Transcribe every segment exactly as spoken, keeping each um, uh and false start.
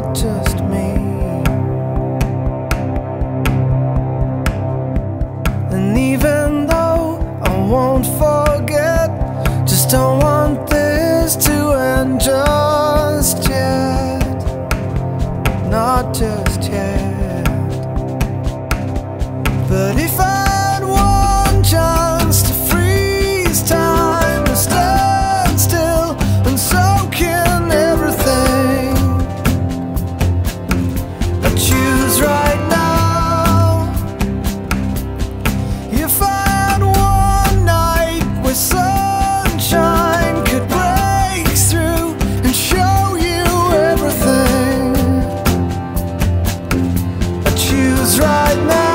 not just me. And even though I won't forget, just don't want this to end just yet. Not just yet. But if I had one chance to freeze time and stand still and soak in everything, I'd choose right now. If I had one night where sunshine could break through and show you everything, I'd choose right now.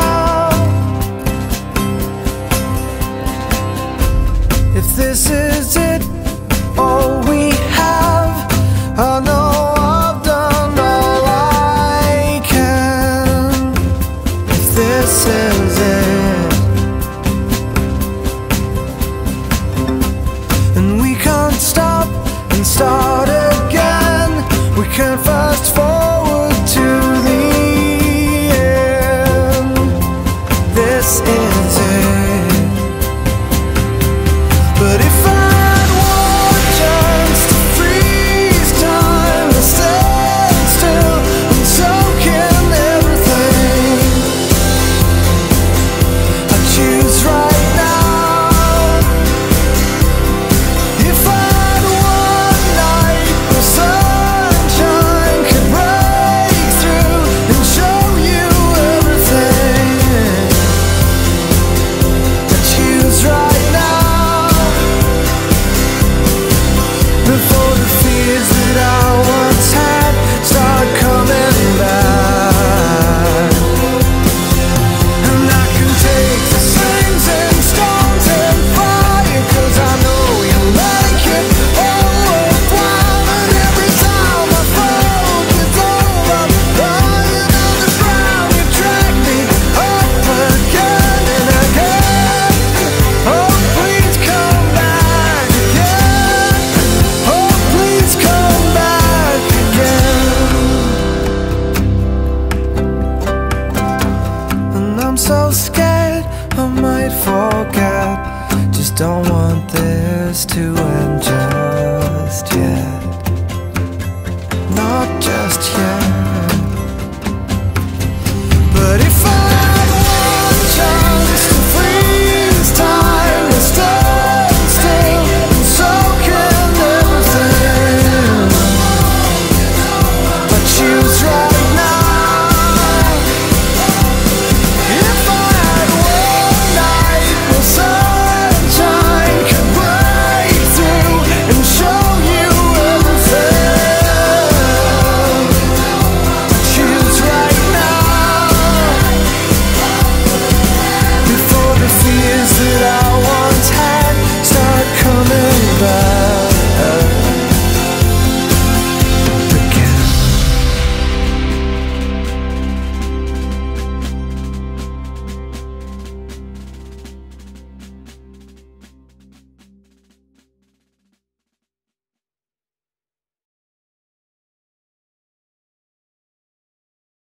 If this is it, all we have, I know I've done all I can. If this is it, and we can't stop and start again, we can't fast forward.